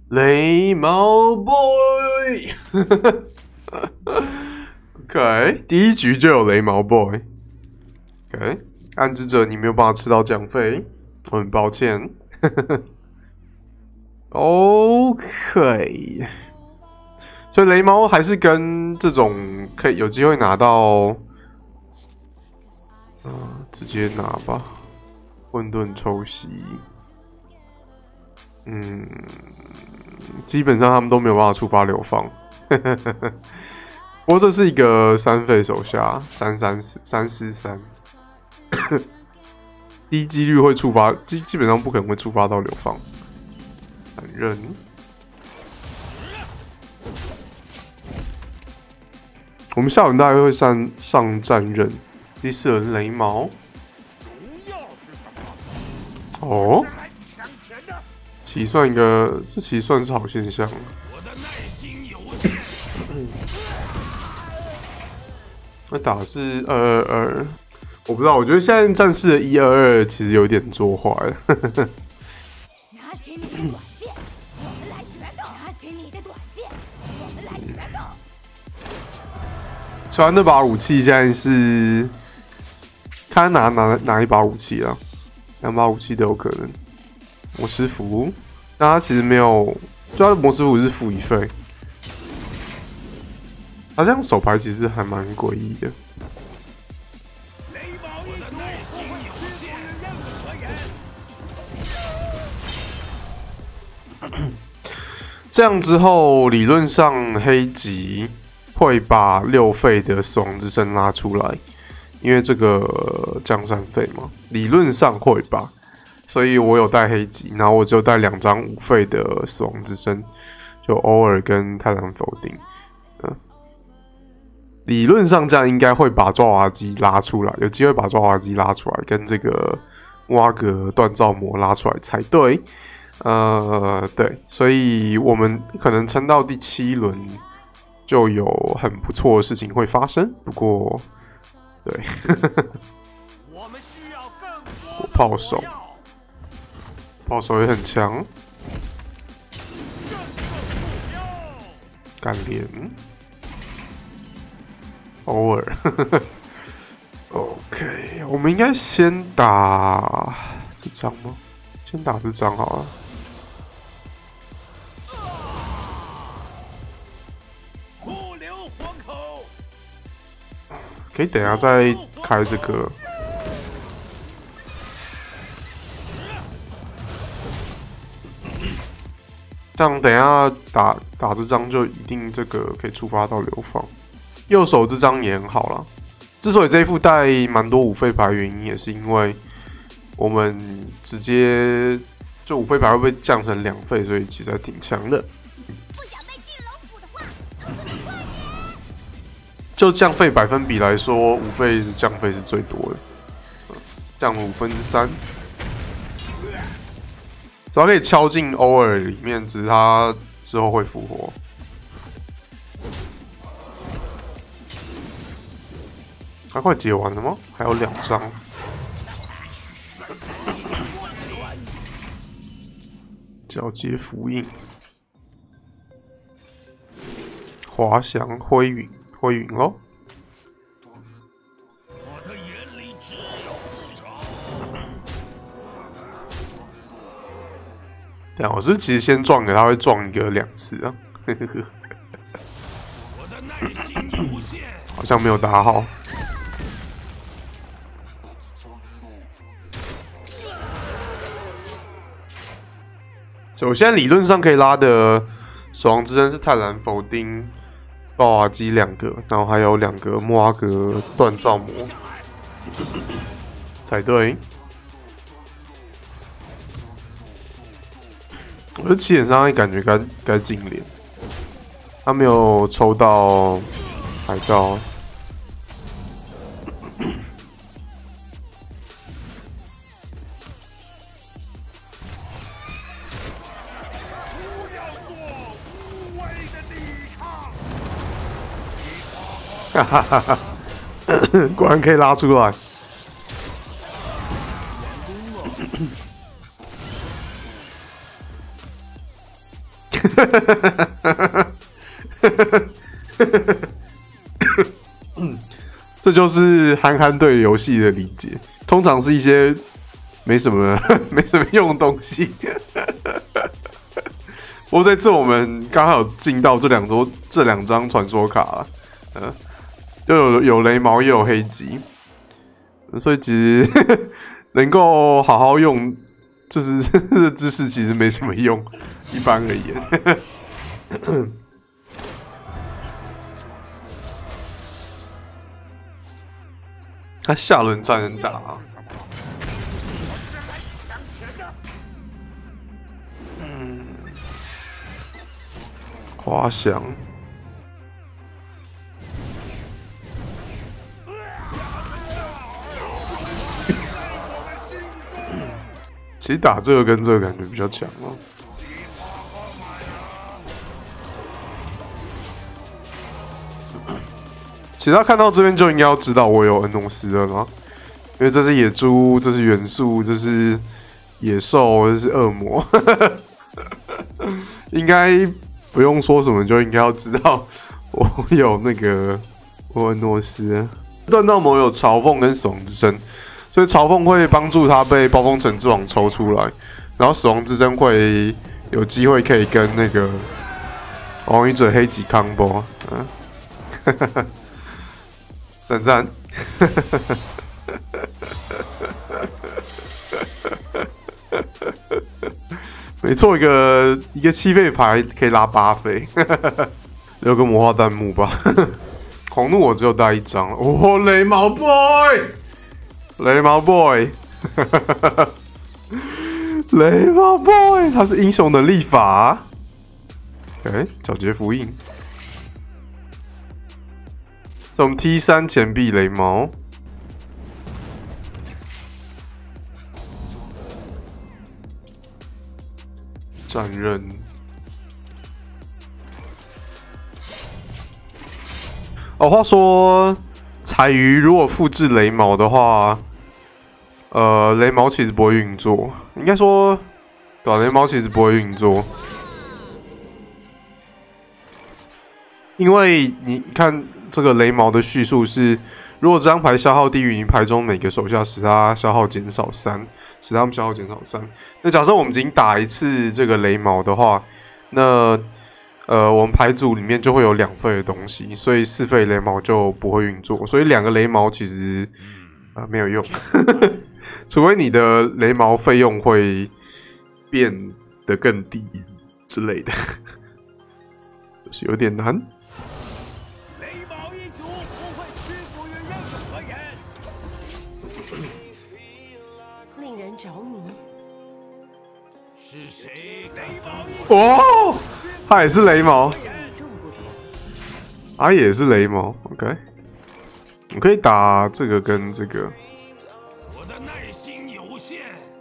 雷毛 boy ，OK， 第一局就有雷毛 boy，OK， 暗之者你没有办法吃到奖费，我很抱歉。OK， 所以雷毛还是跟这种可以有机会拿到，直接拿吧，混沌抽袭，基本上他们都没有办法触发流放。不过这是一个3费手下343，低几率会触发，基本上不可能会触发到流放。反正我们下轮大概会上战刃，第4轮雷毛。哦，其实算一个，这其实算是好现象。那打的是222，我不知道，我觉得现在战士的122其实有点作坏了。 拿起你的短剑，我们来决斗！拿起你的短剑，我们来决斗！ 虽然那把武器现在是看他拿一把武器啊，2把武器都有可能。魔师符，但他其实没有，就他的魔师符是负1费。他这样手牌其实还蛮诡异的。这样之后，理论上黑吉会把6费的死亡之身拉出来，因为这个降3费嘛，理论上会吧。所以我有带黑吉，然后我只有带2张5费的死亡之身，就欧尔跟泰坦否定。理论上这样应该会把抓娃机拉出来，有机会把抓娃机拉出来，跟这个挖格锻造魔拉出来才对。对，所以我们可能撑到第7轮就有很不错的事情会发生。不过，对，我炮手也很强，干练。偶尔，OK， 我们应该先打这张吗？先打这张好了。可以等一下再开这个。这样等一下打这张就一定这个可以触发到流放。右手这张也很好啦。之所以这一副带蛮多5费牌，原因也是因为我们直接就5费牌会被降成2费，所以其实还挺强的。 不想被进龙府的话，都快点快点！ 就降费百分比来说，5费的降费是最多的，降了3/5。主要可以敲进欧尔里面，只是他之后会复活。他快解完了吗？还有2张。皎洁符印，滑翔灰云咯。对啊，我是不是其实先撞了，他会撞一个2次啊？好像没有打好。所以我现在理论上可以拉的死亡之身是泰兰否丁、爆瓦基2个，然后还有2个莫阿格锻造魔才对。我是7点上感觉该进连，他没有抽到海盗。哈哈哈哈！果然可以拉出来。 这就是憨憨对游戏的理解，通常是一些没什么用的东西。不过这次我们刚好有进到这两张传说卡，就有雷毛也有黑吉，所以其实能够好好用，就是这知识其实没什么用，一般而言。他下轮才能打啊。滑翔。其实打这个跟这个感觉比较强哦。其实他看到这边就应该要知道我有恩诺斯了吗？因为这是野猪，这是元素，这是野兽，这是恶魔，应该不用说什么就应该要知道我有那个我恩诺斯。断道魔有嘲讽跟死亡之声，所以嘲讽会帮助他被暴风城之王抽出来，然后死亡之声会有机会可以跟那个王语者黑吉 combo， 赞。没错，一个7费牌可以拉8费，有个魔化弹幕吧。红怒我只有带1张哦，雷毛 boy， 雷毛 boy， 雷毛 boy， 他是英雄的力法。皎洁符印。我们 T3 钱币雷毛，战刃。哦，话说彩鱼如果复制雷毛的话，雷毛其实不会运作，应该说，对吧？雷毛其实不会运作，因为你看。这个雷毛的叙述是，如果这张牌消耗低于你牌中每个手下，使它消耗减少3，使它们消耗减少3。那假设我们仅打一次这个雷毛的话，那我们牌组里面就会有2费的东西，所以4费雷毛就不会运作，所以2个雷毛其实没有用，除非你的雷毛费用会变得更低之类的，就是有点难。 着迷是谁？雷毛哦，他也是雷毛，他也是雷毛。OK， 我可以打这个跟这个。 我的耐心有限。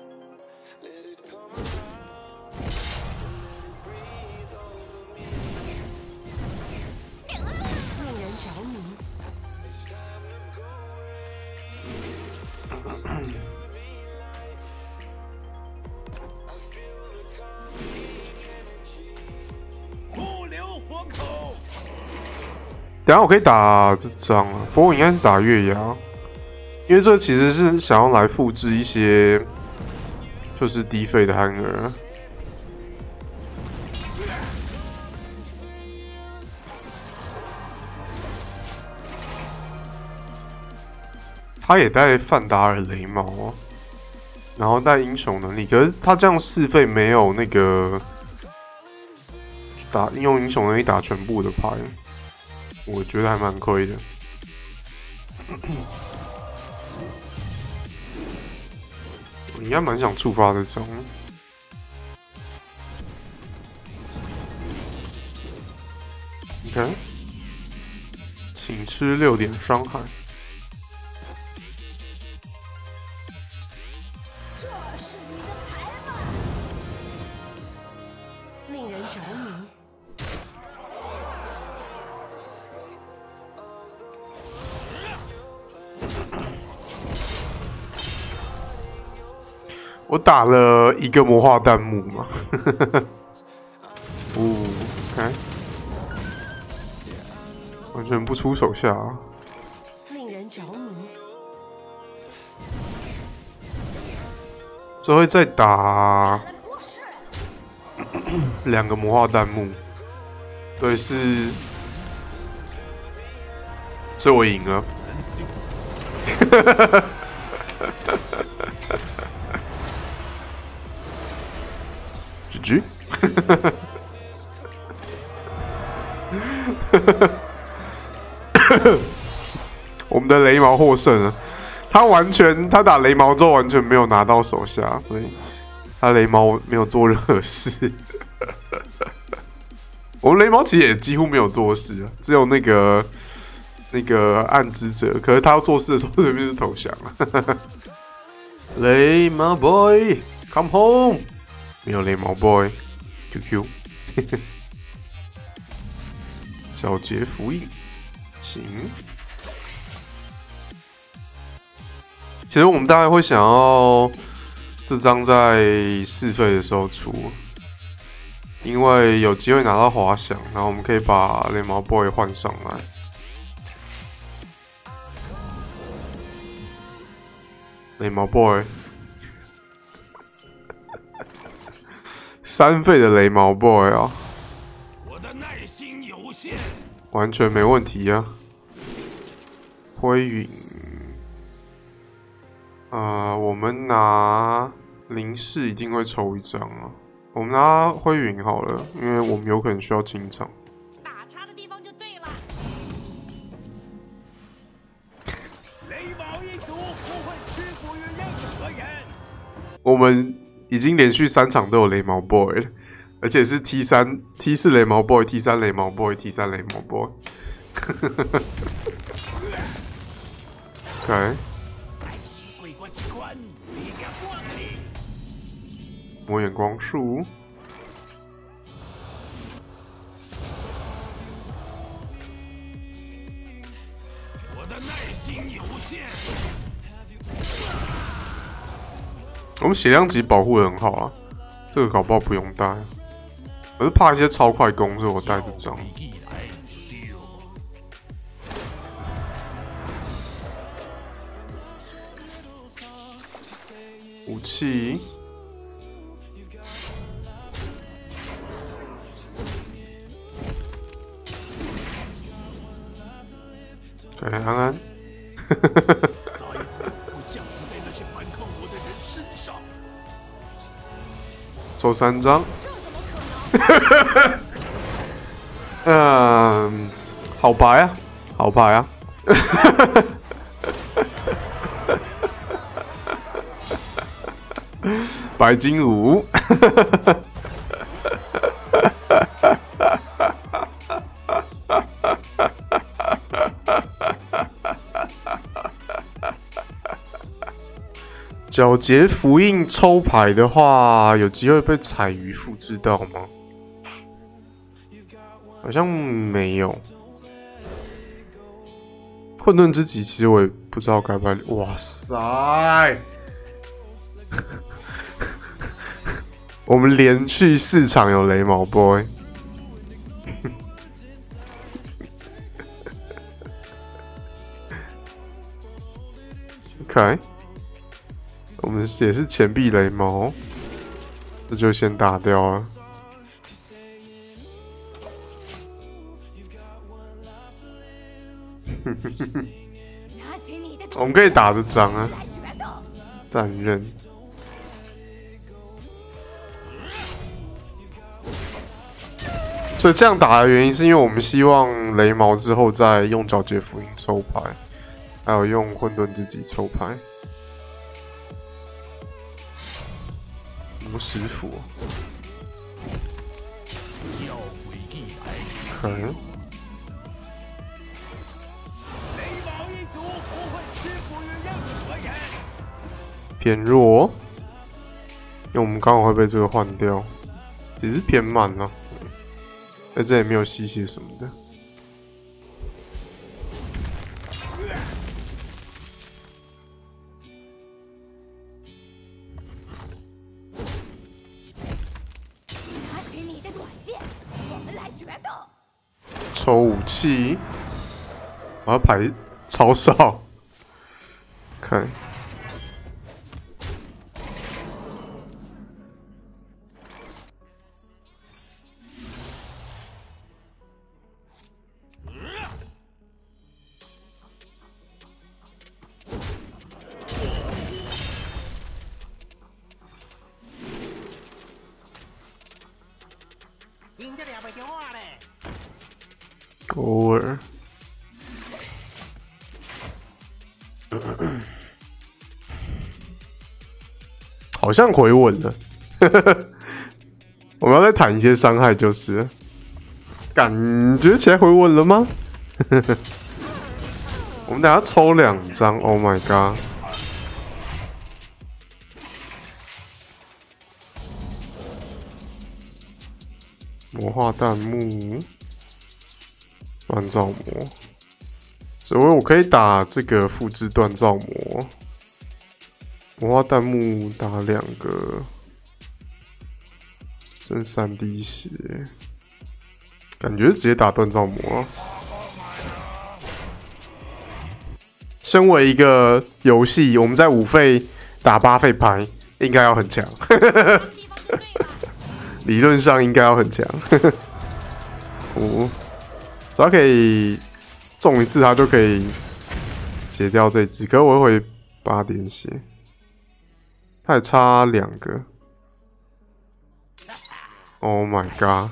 令人着迷。 等一下我可以打这张啊，不过我应该是打月牙，因为这其实是想要来复制一些就是低费的憨儿。他也带范达尔雷毛哦，然后带英雄能力，可是他这样4费没有那个用英雄能力打全部的牌。我觉得还蛮亏的。我应该蛮想触发这种。OK， 请吃6点伤害。 这是你的牌吗？ 令人着迷。 我打了一个魔化弹幕嘛， 全不出手下、啊， 令人着迷。 这会再打2个魔化弹幕，对，是，所以我赢了。GG。我们的雷毛获胜了，他打雷毛之后完全没有拿到手下，所以他雷毛没有做任何事。我们雷毛其实也几乎没有做事啊，只有那个暗之者，可是他要做事的时候，对面就投降了。雷毛 boy，come home， 没有雷毛 boy，QQ。皎洁符印，行。其实我们大概会想要这张在4费的时候出，因为有机会拿到滑翔，然后我们可以把雷毛 boy 换上来。雷毛 boy， 3费的雷毛 boy 啊！ 耐心有限， 完全没问题啊！灰云，我们拿灵士一定会抽1张啊。我们拿灰云好了，因为我们有可能需要清场。 打叉的地方就对了。 雷毛一族不会屈服于任何人。 我们已经连续3场都有雷毛 boy 了。而且是 T3、T4 雷毛 boy、T3 雷毛 boy、T3 雷毛 boy。OK。魔眼光束。 我的耐心有限。 我们血量级保护的很好啊，这个搞不好不用带。我是怕一些超快攻，所以我带这张。武器，对，安安，抽3张。好牌啊，好牌啊！白金5。皎洁符印抽牌的话，有机会被彩鱼复制到吗？好像没有。混沌之极，其实我也不知道该不该。哇塞！我们连续4场有雷毛 boy。OK， 我们也是钱币雷毛，这就先打掉了。我们可以打这张啊，战刃。所以这样打的原因是因为我们希望雷毛之后再用皎洁符印抽牌，还有用混沌之极抽牌。魔石斧，可能。偏弱，因为我们刚好会被这个换掉，只是偏慢啊。在这也没有吸血什么的。 拿起你的短剑，我们来决斗。 抽武器， 我要排超少，看。 人家俩不听话嘞。 偶尔，好像回稳了。我们要再谈一些伤害，就是了感觉起来回稳了吗？我们等下抽2张 ，Oh my god！ 魔化弹幕。锻造魔，所以我可以打这个复制锻造魔，魔化弹幕打2个，剩3滴血，感觉直接打锻造魔。身为一个游戏，我们在5费打8费牌，应该要很强，理论上应该要很强。只要可以中1次，他就可以解掉这只。可是我会回8点血，他还差2个。Oh my god！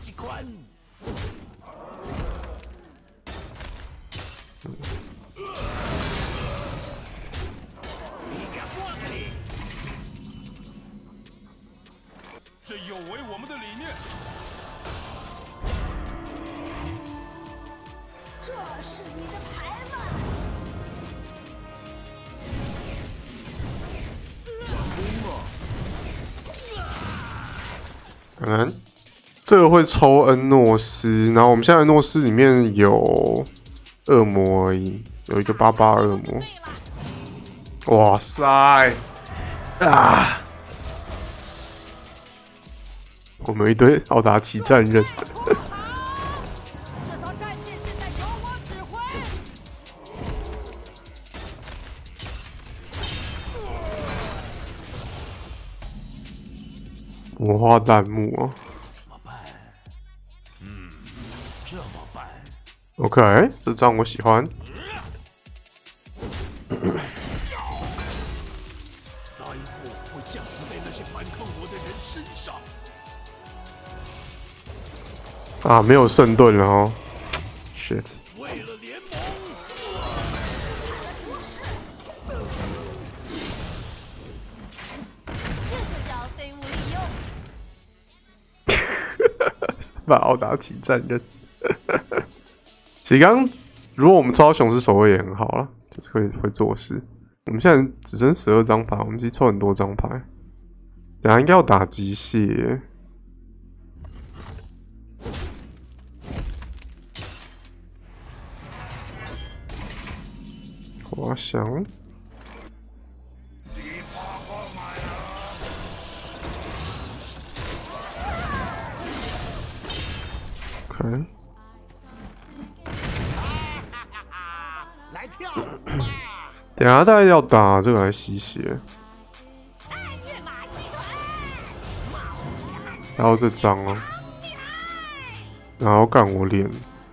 这有违我们的理念。 这是你的牌吗？ 可能这个会抽恩诺斯，然后我们现在恩诺斯里面有恶魔而已，有一个88恶魔。哇塞！啊！我们有一堆奥达奇战刃。 这艘战舰现在由我指挥。 魔化弹幕啊！ 怎么办？这么办 OK， 这张我喜欢。 灾祸会降临在那些反抗我的人身上。 啊，没有圣盾了哦。shit。 为了联盟， 这就叫废物利用。 把奥达奇战刃。其实刚如果我们抽到雄狮守卫也很好啦，就是会做事。我们现在只剩12张牌，我们其实抽很多张牌。等下应该要打机械。滑翔。OK。 来跳舞吧！ 等下大概要打这个来吸血。然后这张哦，然后干我脸。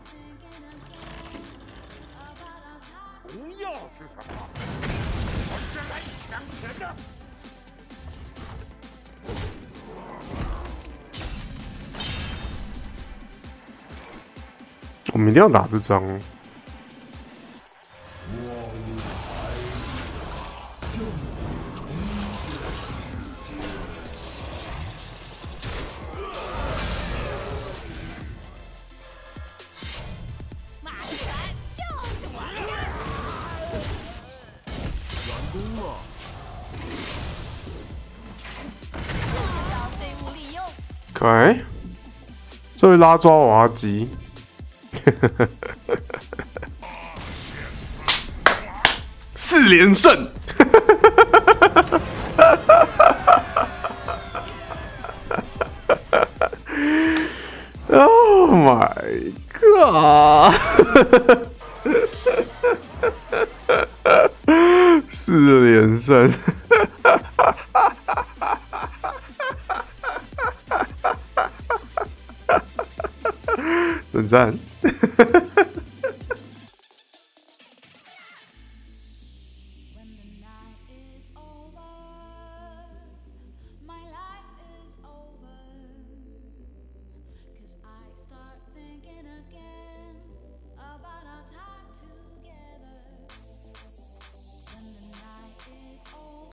不要是什么？我是来抢钱的。 我们一定要打这张。 马拳就是我完工了。 这就叫废物利用。 OK， 这会拉抓娃娃机。4连胜。Oh my god！ 胜，真赞。 When the night is over